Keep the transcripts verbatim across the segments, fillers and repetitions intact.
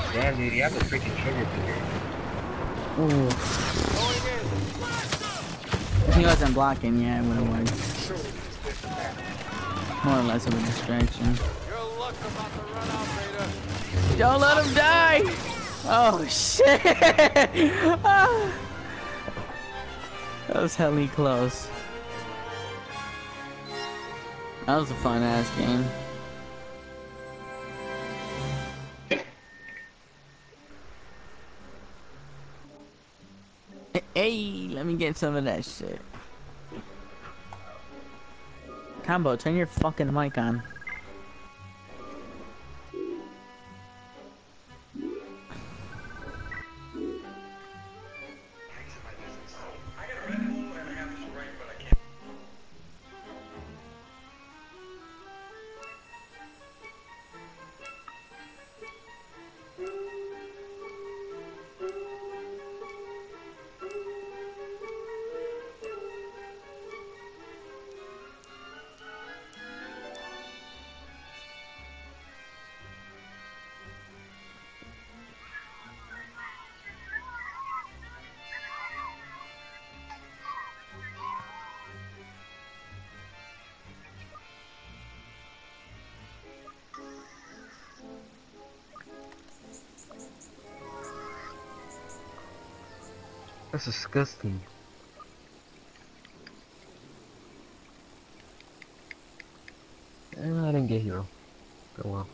Damn, dude, you have a freaking trigger finger. Ooh. If he wasn't blocking, yeah, it would have worked. More or less of a distraction. Don't let him die! Oh shit! Ah. That was hella close. That was a fun ass game. Hey, let me get some of that shit. Combo, turn your fucking mic on. That's disgusting. I didn't get hero. Go on.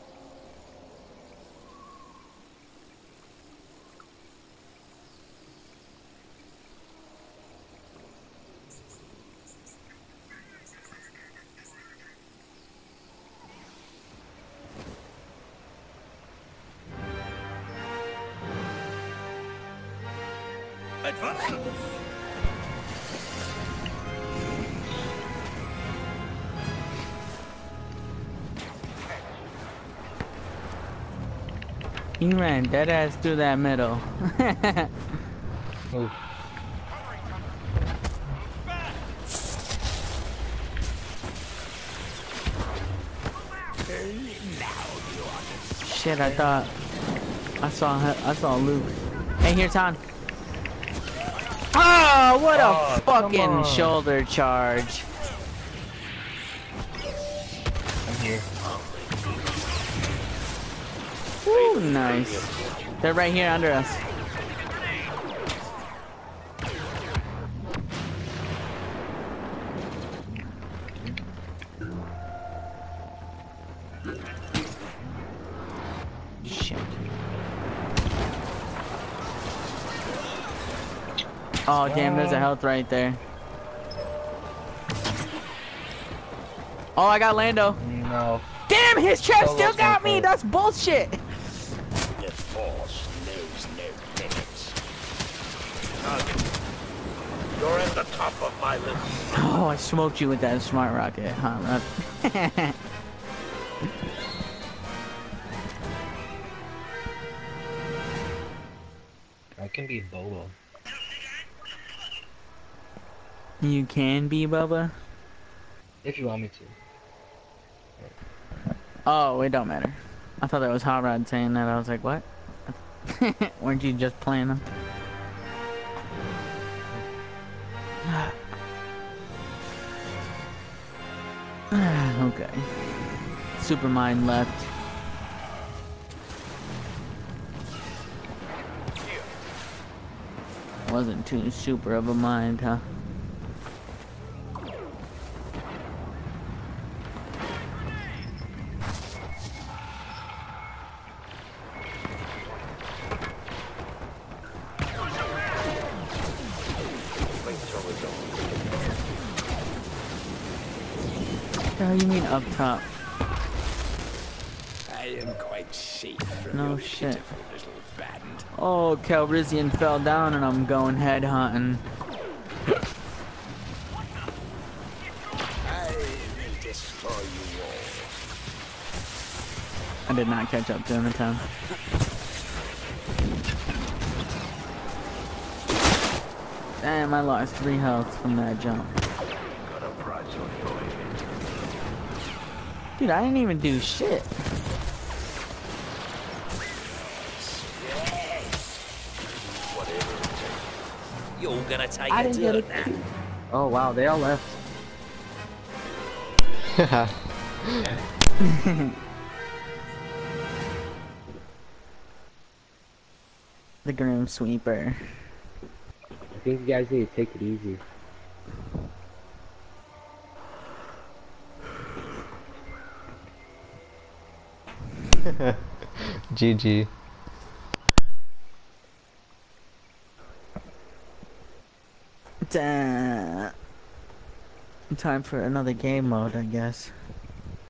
He ran dead ass through that middle. Oh. Shit, I thought I saw I saw Luke. Hey, here's Han. Oh, what a Oh, fucking shoulder charge. I'm here. Ooh, nice. They're right here under us. Shit. Oh, damn, there's a health right there. Oh, I got Lando. No. Damn, his trap So still lost got my me. fight. That's bullshit. The force knows no limits. You're at the top of my list. Oh, I smoked you with that smart rocket, huh? Rock- I can be Boba. You can be Bubba. If you want me to. Oh, it don't matter. I thought that was Hot Rod saying that. I was like, what? Weren't you just playing them? Okay. Supermind left. Wasn't too super of a mind, huh? What the hell you mean up top? I am quite safe from No your shit. pitiful little band. Oh, Calrissian fell down and I'm going head hunting. I will destroy you all. I did not catch up to him in time. Damn, I lost three health from that jump. Got a prize on your head. Dude, I didn't even do shit. gonna take I a didn't get turn it. now. Oh wow, they all left. The Grim Sweeper. I think you guys need to take it easy. G G. Ta- Time for another game mode, I guess.